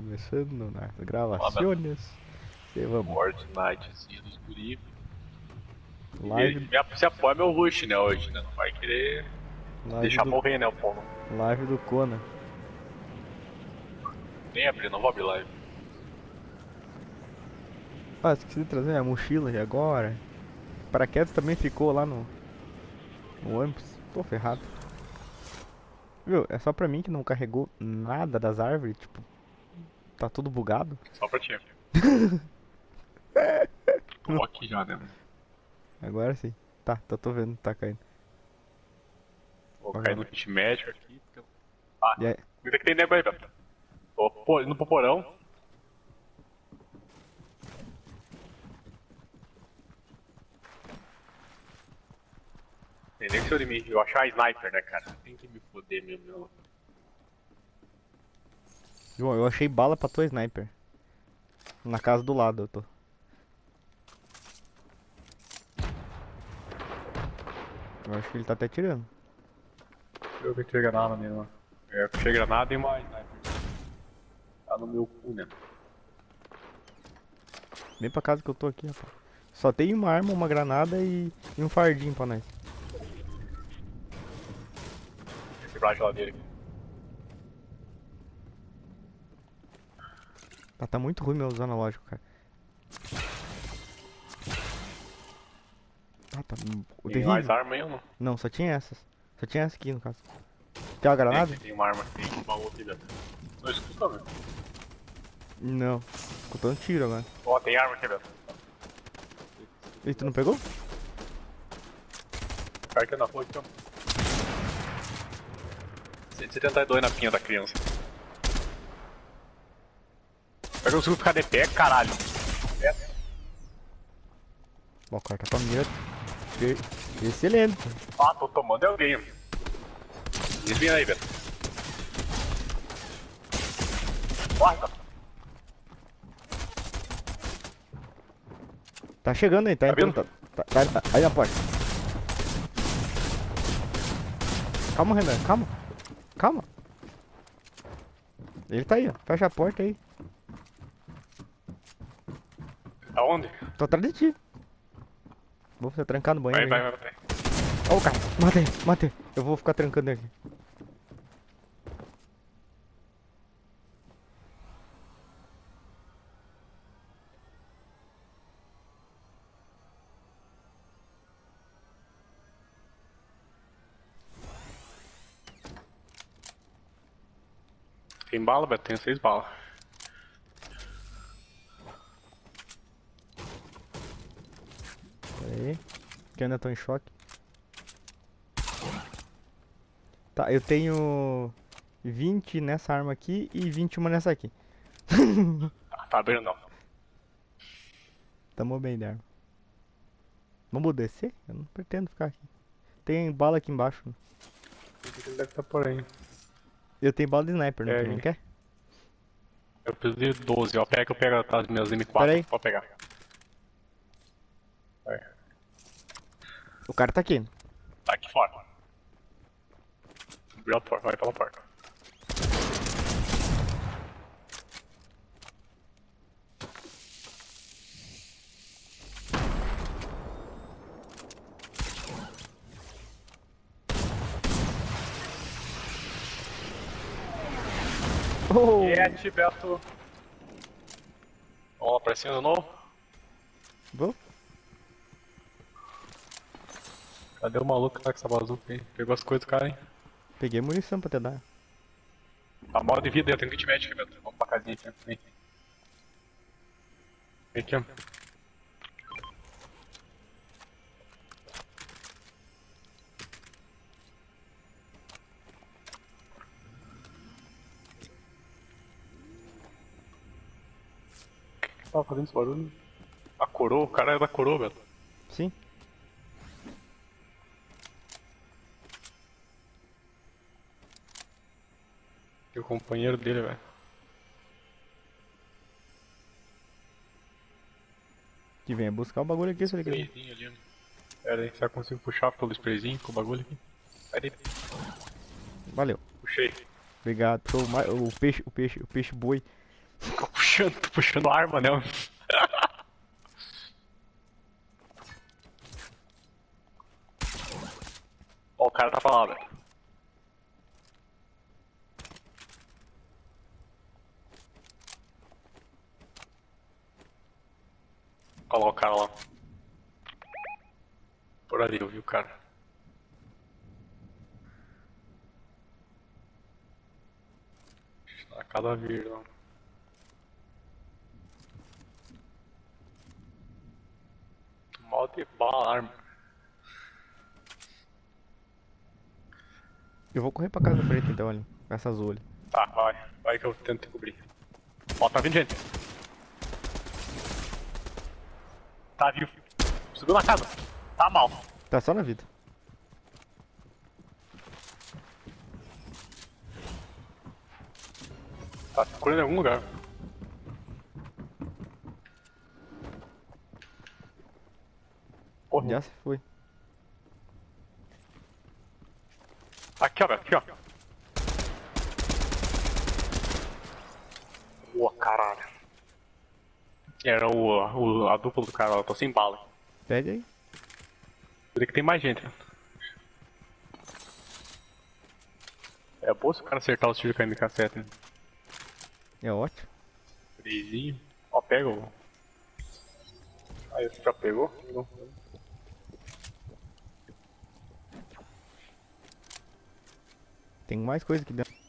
Começando nas gravações. E vamos. Fortnitezinho dos guri. Live, Se apoia meu rush, né, hoje, né? Não vai querer live, deixar do, morrer, né, o povo. live do Conan. Nem abrir, não vou abrir live. Ah, esqueci de trazer a mochila e agora. Paraquedas também ficou lá no ônibus. Tô ferrado. Viu, é só pra mim que não carregou nada das árvores. Tipo, tá tudo bugado. Só pra ti. Tô aqui já, né? Agora sim. Tá, tô vendo, tá caindo. Vou Vai, cair vai. no kit médico aqui. Ah, E aí? cuida que tem nego aí, velho. Tô indo pro porão. Tem nego em cima de mim. Eu achar a sniper, né, cara? Tem que me foder mesmo, meu. João, eu achei bala pra tua sniper. Na casa do lado eu tô. Eu acho que ele tá até tirando. Eu que tirei granada mesmo. Eu puxei granada e uma sniper. Tá no meu cu, né? Vem pra casa que eu tô aqui, rapaz. Só tem uma arma, uma granada e um fardinho pra nós. Quebrar a geladeira aqui. Tá muito ruim meus analógicos, cara. Ah, tá Tem mais terrível. arma aí ou não? Não, só tinha essas. Só tinha essa aqui no caso. Tem uma granada? Tem uma arma aqui, tem uma outra ali dentro. Não escuta, meu. Não. Escutando tiro agora. Ó, tem arma aqui dentro. E tu não pegou? Cara aqui na rua aqui, ó. 172 na pinha da criança. Eu consigo ficar de pé, caralho. Bom, o cara tá com a mira. Excelente. Ah, tô tomando alguém. Desvia aí, velho. Corta. Tá chegando aí, tá Tá entrando. vindo? Tá aí na porta. Calma, Renan, calma. Calma. Ele tá aí, ó. Fecha a porta aí. Aonde? Tô atrás de ti. Vou você trancar no banheiro. Vai. Ó o cara. Matei. Eu vou ficar trancando ele. Tem bala, Beto? Tenho 6 balas. Pera aí. Que eu ainda tô em choque. Tá, eu tenho 20 nessa arma aqui e 21 nessa aqui. Tá abrindo não. Tamo bem de arma. Vamos descer? Eu não pretendo ficar aqui. Tem bala aqui embaixo. Ele deve estar por aí. Eu tenho bala de sniper, É, não quer? Eu preciso de 12, ó. Pega que eu pego as minhas M4. Pera aí. Pode pegar. Vai. O cara tá aqui. Tá aqui fora. Abriu a porta, vai pela porta. Oh! Beto. Vamos lá pra cima de novo. Vou? Cadê o maluco que tá com essa bazuca aí? Pegou as coisas do cara, hein? Peguei munição pra te dar. Tá mal de vida, eu tenho kit médico, Beto. Vamos pra casinha aqui, vem. Vem aqui, ó. O que tava fazendo esse barulho? A coroa? O cara é da coroa, Beto. Sim. E o companheiro dele, velho. Que venha buscar o bagulho aqui, se ele quiser. Sprayzinho ali, né? Pera aí, será que eu consigo puxar pelo sprayzinho com o bagulho aqui? Pera aí. Valeu. Puxei. Obrigado. Sou o peixe boi. Tô puxando arma, né? Ó, o cara tá pra lá, velho. Olha lá o cara lá. Por ali, eu vi o cara. Na cada vez, não. Mal de bala, arma. Eu vou correr pra casa da frente então, ali. Com essa azul ali. Tá, vai. Vai que eu tento cobrir. Ó, tá vindo gente. Tá vivo. Subiu na casa. Tá mal. Tá só na vida. Tá procurando em algum lugar. Porra. Já se foi. Aqui, ó, velho. Aqui, ó. Boa, caralho. Era a dupla do cara, eu tô sem bala. Pede aí. Vê que tem mais gente, né? É bom se o cara acertar os tiros com a MK7, né? É ótimo. Frizinho. Ó, pega o. Aí, você já pegou? Não. Tem mais coisa aqui dentro.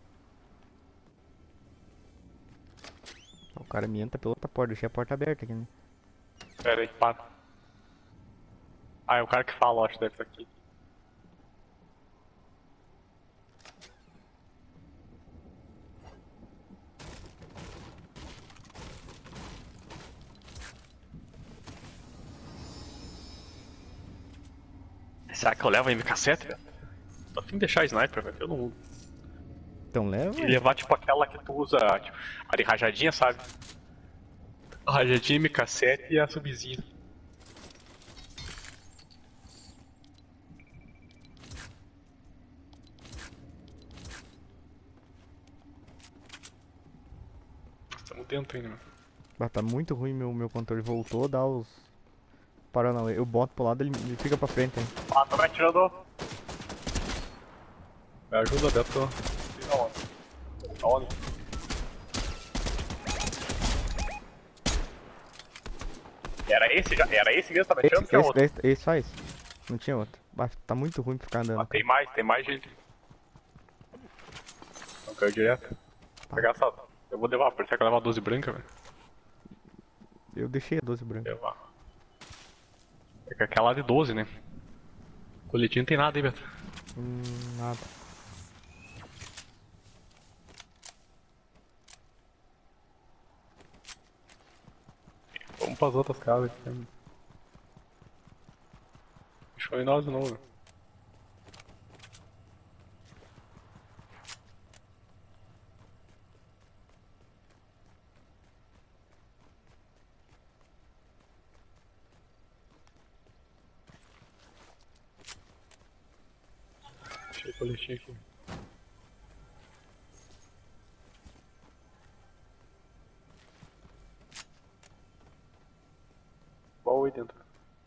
O cara me entra pela outra porta. Deixei a porta aberta aqui, né? Pera aí, para. Ah, é o cara que fala, acho, deve estar aqui. Será que eu levo a MK7, velho? Tô afim de deixar a sniper, velho. Eu não. Então leva. E levar tipo aquela que tu usa, tipo, a de rajadinha, sabe? A rajadinha MK7 e a subzinha. Estamos dentro ainda, mano. Ah, tá muito ruim meu controle. Voltou a dar os. Paranauê. Eu boto pro lado, ele fica pra frente, hein? Ah, tô me atirando. Me ajuda, Beto. Aonde? Aonde? Era esse já? Era esse mesmo? Tá me atirando? Tinha outro. Esse faz. Não tinha outro. Ah, tá muito ruim pra ficar andando. Ah, tem mais gente. Não caiu direto. Vou pegar essa. Eu vou levar, por isso que eu levar 12 branca, velho. Eu deixei a 12 branca. Levar. É que aquela de 12, né? Coletinho não tem nada aí, Beto. Nada. Vamos pras outras casas aqui. Deixou em nós de novo. Achei o coletinho aqui. Qual aí dentro?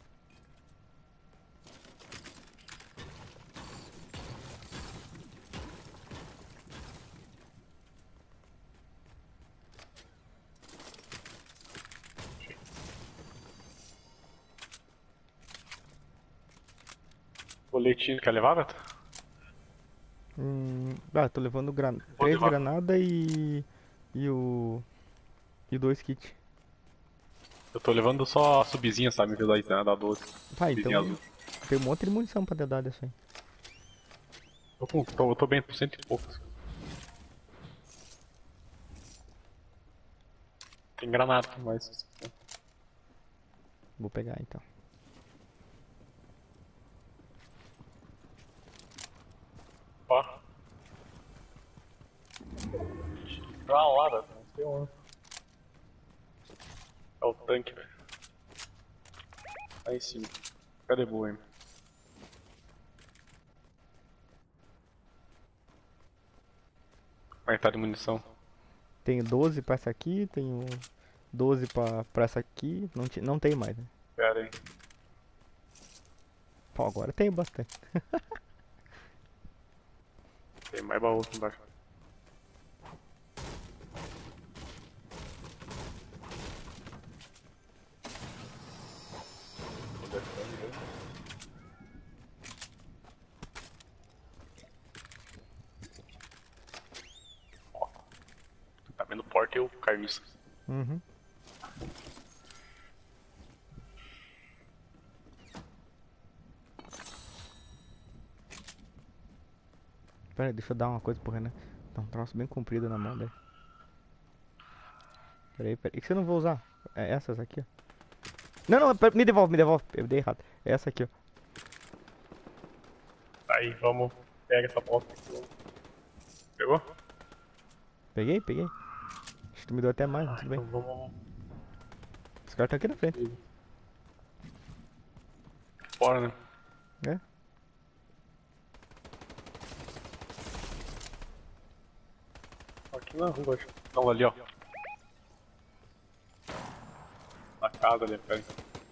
Coletinho quer levar, Beto? Tô levando Vou 3 levar. granadas e o. E 2 kits. Eu tô levando só a subzinha, sabe? Em vez da 12. Vai, Subzinha então. azul. Tem um monte de munição pra ter dado essa aí. Eu tô bem por cento e poucos. Tem granada, mas. Vou pegar então. Ó. Pra lá, velho. Não sei onde. É o tanque, velho. Lá em cima. Cadê boa, hein? Como é que tá de munição? Tenho 12 pra essa aqui, tenho 12 pra essa aqui. Não tem mais, né? Pera aí. Pô, agora tenho bastante. Tem mais baú aqui embaixo. Ó, tu tá vendo o porta e o carniça. Uhum. Pera aí, deixa eu dar uma coisa pro Renan. Dá um troço bem comprido na mão dele. Pera aí. E que você não vai usar? É essas aqui, ó. Não, não, me devolve, me devolve. Eu dei errado. É essa aqui, ó. Aí, vamos. Pega essa bosta aqui. Pegou? Peguei, peguei. Acho que tu me deu até mais, mas tudo bem. Então vamos. Os caras estão aqui na frente. Fora, né? É? Aqui na rua, acho. Não, ali, ó. Na casa ali, pera aí.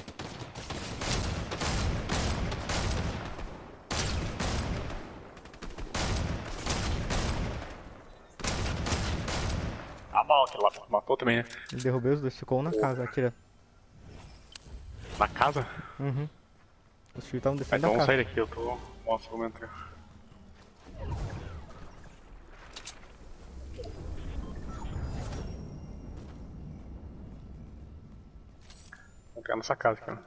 Ah, mal aquele lá. Matou também, né? Eu derrubei os dois, ficou um na casa, atira. Na casa? Uhum. Os tiros estavam Ah, descendo então da vamos casa. sair daqui, eu tô. Nossa, vamos entrar. Vamos entrar nessa casa, cara.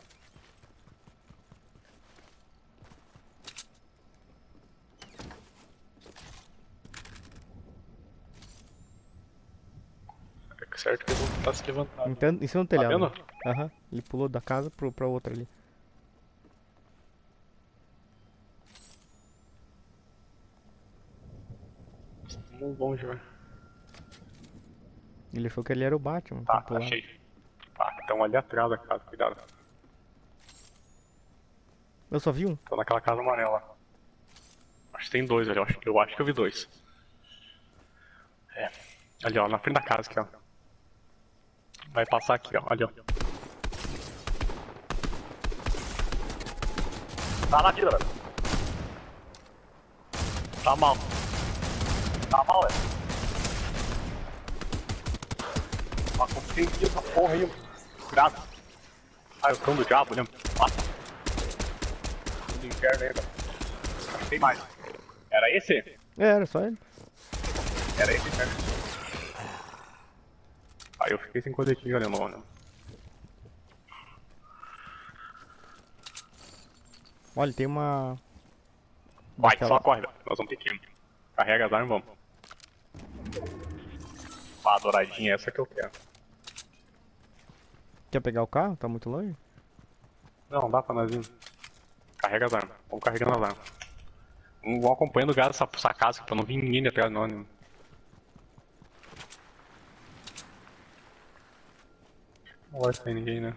É certo que ele não tá se levantando. Então, em cima do Tá telhado. vendo? Aham. Ele pulou da casa pra outra ali. Vamos longe, velho. Ele achou que ele era o Batman. Tá, pra pular. achei. Tá, estão ali atrás da casa, cuidado. Eu só vi um. Tô naquela casa amarela. Acho que tem dois ali, eu acho que eu vi dois. É. Ali, ó, na frente da casa aqui, ó. Vai passar aqui, ó. Ali, ó. Tá na tira, velho. Tá mal. Tá mal, velho. Mas como tem que ir essa porra aí, mano. Cuidado. Ah, eu sou do diabo, né? Nossa. Do inferno aí, velho. Acho que tem mais. Era esse? Era só ele. Era esse, inferno. Aí eu fiquei sem coletinho ali, não, né? Olha, tem uma. Vai, daquela- só corre, velho. Nós vamos ter que ir. Carrega as armas, vamos. Ah, douradinha, essa que eu quero. Quer pegar o carro? Tá muito longe? Não, dá pra nós ir. Carrega as armas. Vamos carregando as armas. Vamos acompanhando o gado essa casa pra não vir ninguém atrás de nós, né? Não vai sair ninguém, né?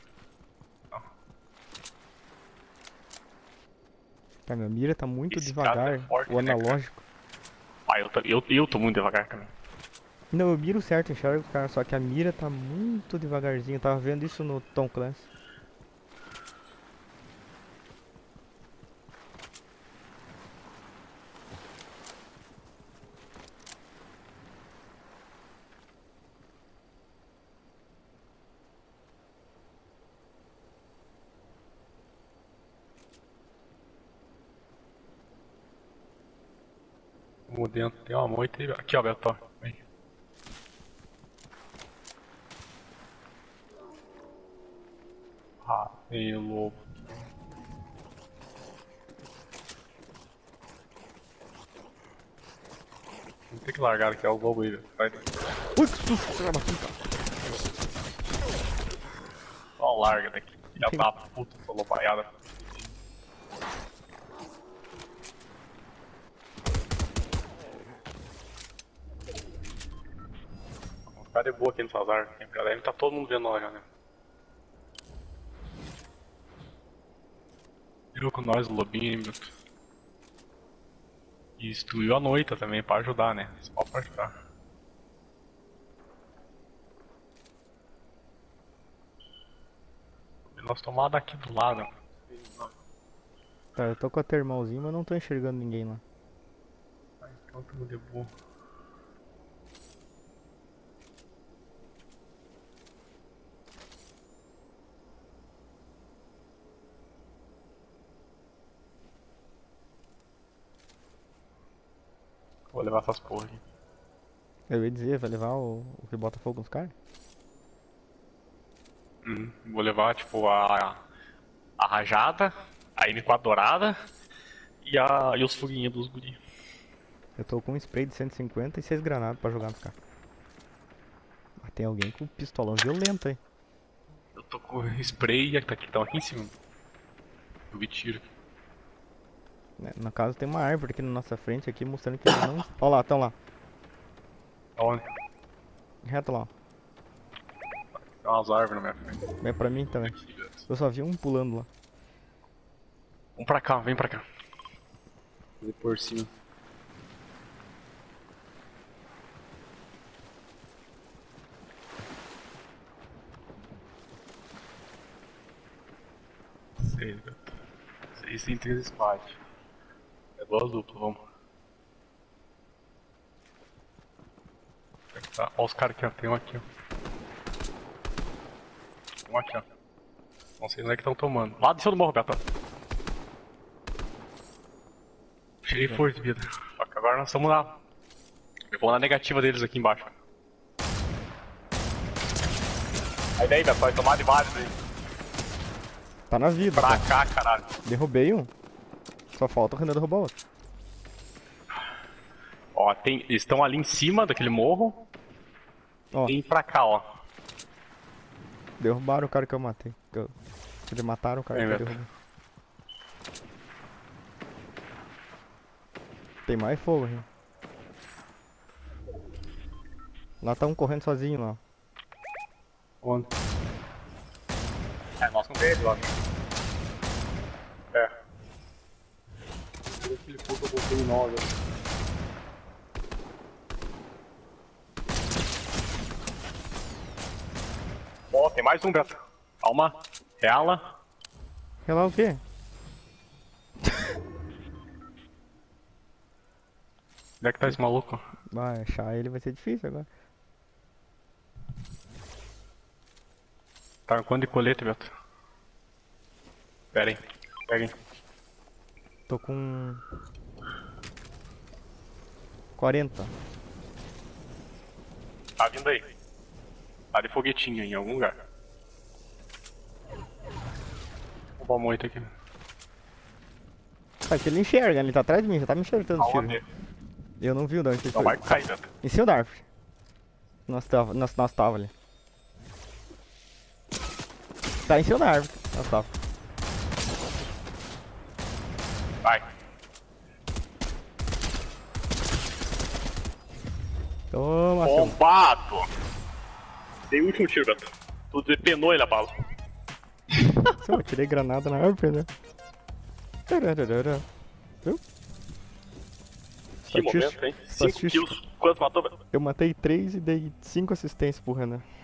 Cara, minha mira tá muito Esse devagar. cara é forte, O né, cara? analógico. Ah, eu tô muito devagar também. Não, eu miro certo, enxergo o cara, só que a mira tá muito devagarzinho. Eu tava vendo isso no Tom Clancy. Vamos dentro, tem uma moita aí. Aqui, ó, Beto. Vem. Ah, tem lobo. Vamos ter que largar aqui, ó, o lobo aí, velho. Vai. Ui, que susto! Filha da puta. Só larga daqui. Já tá puta, essa lobaiada. Vamos ficar de boa aqui nessas árvores. Pra deve tá todo mundo vendo nós já, né? Virou com nós o lobinho, meu. E destruiu a noite também pra ajudar, né? Só pra ajudar. as tomadas aqui do lado. Tá, eu tô com a termalzinha, mas não tô enxergando ninguém lá. Então tudo de boa. Vou levar essas porra aqui. Eu ia dizer, vai levar o que bota fogo nos caras? Vou levar, tipo, a rajada, a M4 dourada e os foguinhos dos guri. Eu tô com um spray de 150 e 6 granadas pra jogar nos caras. Mas tem alguém com pistolão violento aí. Eu tô com spray que estão aqui em cima. Eu vi tiro. No caso tem uma árvore aqui na nossa frente aqui mostrando que eles não... Ó lá, tão lá. Aonde? Reto lá, ó. Tem umas árvores na minha frente. Vem pra mim também. Aqui, velho. Eu só vi um pulando lá. Vamos pra cá, vem pra cá. Vou por cima. Seis, velho. 6 tem 3 espadas. É duas duplas, vamos. Tá. Ó os caras aqui, ó. Tem um aqui, ó. Um aqui, ó. Não sei onde é que estão tomando. Lá desceu do morro, Beto. Tirei força de vida. Só que agora nós estamos na... Eu vou na negativa deles aqui embaixo. Aí daí, Beto, vai tomar de vários aí. Tá na vida. Pra Tá. cá, caralho. Derrubei um. Só falta o Renan derrubar outro. Ó, eles estão ali em cima daquele morro. Ó, Vem pra cá, ó. derrubaram o cara que eu matei. Eles mataram o cara que eu Beto. derrubei. Tem mais fogo, gente. Lá tá um correndo sozinho lá. Onde? É, nós não temos lá. É. Aquele fogo que eu botei em nós, ó, tem mais um, Beto. Calma. Reala. É lá o quê? Onde é que tá esse maluco? Vai, achar ele vai ser difícil agora. Tá com quanto de colete, Beto? Pera aí. Pega aí. Tô com 40. Tá vindo aí. Tá de foguetinho em algum lugar. Vou roubar muito aqui. Ah, que ele enxerga, ele tá atrás de mim, já tá me enxergando o tiro. Aonde? Eu não vi de onde ele Não foi. vai cair, Beto. Em cima da árvore. Nós tava ali. Tá em cima da árvore. Nós tava. Vai. Toma, seu. Bombado! Dei o último tiro, Beto. Tu depenou ele a bala. Eu tirei granada na árvore, né? Tararara. Viu? Que momento, hein? 5 Estatística. kills. Quanto matou, Beto? Eu matei 3 e dei 5 assistências pro Renan.